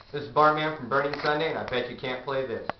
This is Barman from Burning Sunday, and I bet you can't play this.